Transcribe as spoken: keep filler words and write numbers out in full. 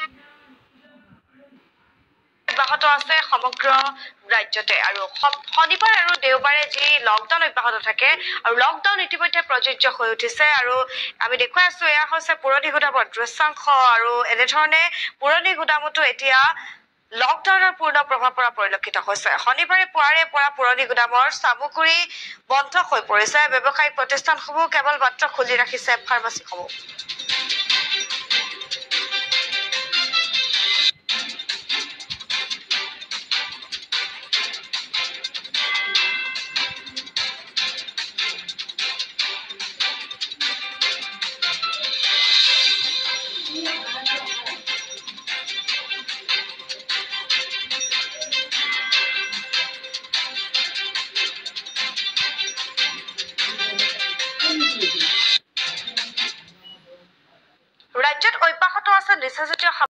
অব্যাহত আছে সমগ্ৰ ৰাজ্যতে আৰু শনিবাৰ আৰু দেওবাৰে যি লকডাউন অব্যাহত থাকে আৰু লকডাউন ইতিমধ্যে প্ৰযোজ্য হৈ উঠিছে আৰু আমি দেখুৱাই আছো এয়া হৈছে পুৰণি গুদামৰ দৃশ্যাংশ আৰু এনেধৰণে পুৰণি গুদামতো এতিয়া লকডাউনৰ পূৰ্ণ প্ৰভাৱ পৰা পৰিলক্ষিত হৈছে শনিবাৰে পুৱাৰে পৰা পুৰণি গুদামৰ সামগ্ৰী বন্ধ হৈ পৰিছে ব্যৱসায়িক প্ৰতিষ্ঠানসমূহ কেৱল মাত্ৰ খুলি ৰাখিছে ফাৰ্মাচীসমূহ ৰাজ্যত অব্যাহত আছে নিচাজাতীয়